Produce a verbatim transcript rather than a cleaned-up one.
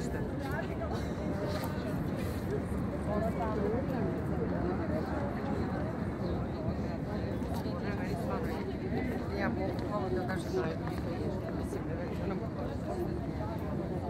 možete. Ja mogu malo da kažem najedno što je, mislim, ne već, ono